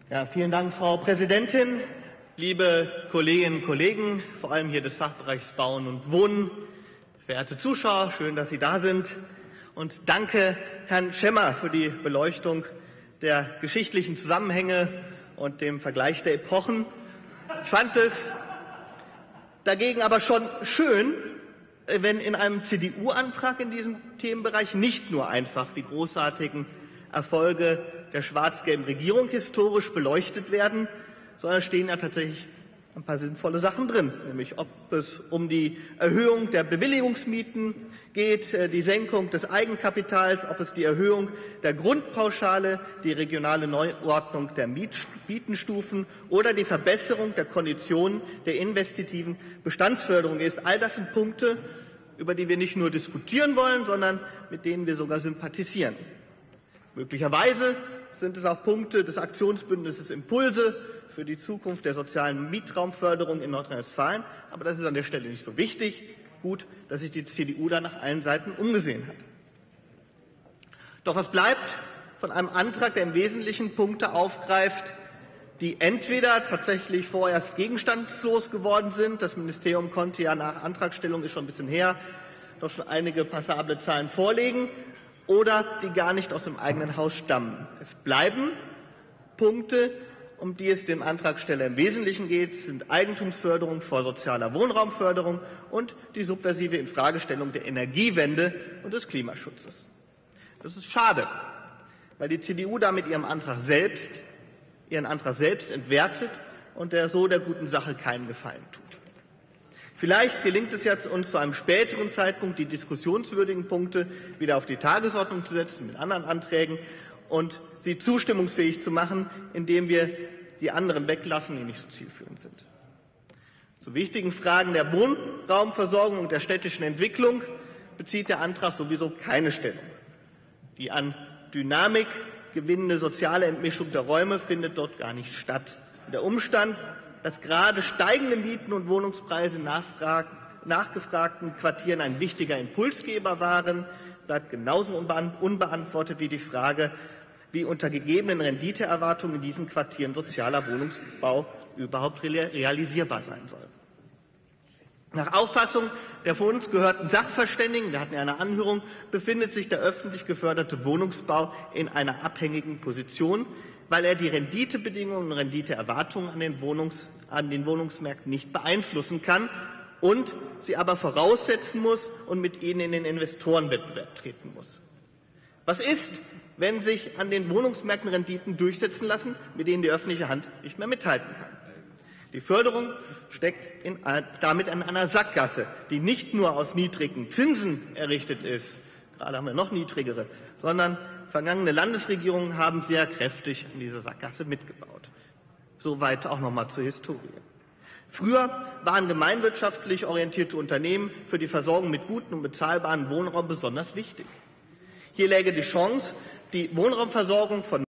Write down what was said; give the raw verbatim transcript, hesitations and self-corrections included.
Ja, vielen Dank, Frau Präsidentin, liebe Kolleginnen und Kollegen, vor allem hier des Fachbereichs Bauen und Wohnen, verehrte Zuschauer, schön, dass Sie da sind. Und danke Herrn Schemmer für die Beleuchtung der geschichtlichen Zusammenhänge und dem Vergleich der Epochen. Ich fand es dagegen aber schon schön, wenn in einem C D U-Antrag in diesem Themenbereich nicht nur einfach die großartigen Erfolge der schwarz-gelben Regierung historisch beleuchtet werden, sondern stehen ja tatsächlich ein paar sinnvolle Sachen drin, nämlich ob es um die Erhöhung der Bewilligungsmieten geht, die Senkung des Eigenkapitals, ob es die Erhöhung der Grundpauschale, die regionale Neuordnung der Mietenstufen oder die Verbesserung der Konditionen der investitiven Bestandsförderung ist. All das sind Punkte, über die wir nicht nur diskutieren wollen, sondern mit denen wir sogar sympathisieren. Möglicherweise sind es auch Punkte des Aktionsbündnisses Impulse für die Zukunft der sozialen Mietraumförderung in Nordrhein-Westfalen. Aber das ist an der Stelle nicht so wichtig. Gut, dass sich die C D U da nach allen Seiten umgesehen hat. Doch was bleibt von einem Antrag, der im Wesentlichen Punkte aufgreift, die entweder tatsächlich vorerst gegenstandslos geworden sind. Das Ministerium konnte ja nach Antragstellung, ist schon ein bisschen her, doch schon einige passable Zahlen vorlegen, oder die gar nicht aus dem eigenen Haus stammen. Es bleiben Punkte, um die es dem Antragsteller im Wesentlichen geht, sind Eigentumsförderung vor sozialer Wohnraumförderung und die subversive Infragestellung der Energiewende und des Klimaschutzes. Das ist schade, weil die C D U damit ihrem Antrag selbst, ihren Antrag selbst entwertet und der so der guten Sache keinen Gefallen tut. Vielleicht gelingt es jetzt uns zu einem späteren Zeitpunkt, die diskussionswürdigen Punkte wieder auf die Tagesordnung zu setzen mit anderen Anträgen und sie zustimmungsfähig zu machen, indem wir die anderen weglassen, die nicht so zielführend sind. Zu wichtigen Fragen der Wohnraumversorgung und der städtischen Entwicklung bezieht der Antrag sowieso keine Stellung. Die an Dynamik gewinnende soziale Entmischung der Räume findet dort gar nicht statt. Der Umstand, dass gerade steigende Mieten und Wohnungspreise in nachgefragten Quartieren ein wichtiger Impulsgeber waren, bleibt genauso unbeantwortet wie die Frage, wie unter gegebenen Renditeerwartungen in diesen Quartieren sozialer Wohnungsbau überhaupt realisierbar sein soll. Nach Auffassung der von uns gehörten Sachverständigen, wir hatten ja eine Anhörung, befindet sich der öffentlich geförderte Wohnungsbau in einer abhängigen Position, weil er die Renditebedingungen und Renditeerwartungen an den, Wohnungs-, an den Wohnungsmärkten nicht beeinflussen kann und sie aber voraussetzen muss und mit ihnen in den Investorenwettbewerb treten muss. Was ist, wenn sich an den Wohnungsmärkten Renditen durchsetzen lassen, mit denen die öffentliche Hand nicht mehr mithalten kann? Die Förderung steckt in, damit in einer Sackgasse, die nicht nur aus niedrigen Zinsen errichtet ist, gerade haben wir noch niedrigere, sondern vergangene Landesregierungen haben sehr kräftig in dieser Sackgasse mitgebaut. Soweit auch noch mal zur Historie. Früher waren gemeinwirtschaftlich orientierte Unternehmen für die Versorgung mit gutem und bezahlbarem Wohnraum besonders wichtig. Hier läge die Chance, die Wohnraumversorgung von